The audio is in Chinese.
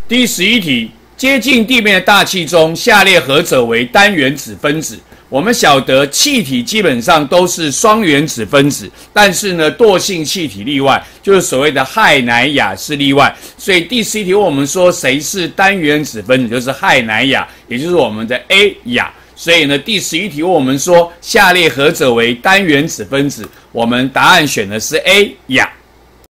第11题，接近地面的大气中，下列何者为单原子分子？我们晓得气体基本上都是双原子分子，但是呢，惰性气体例外，就是所谓的氦氖氩是例外。所以第11题问我们说谁是单原子分子，就是氦氖氩，也就是我们的 A 氩。所以呢，第11题问我们说下列何者为单原子分子？我们答案选的是 A 氩。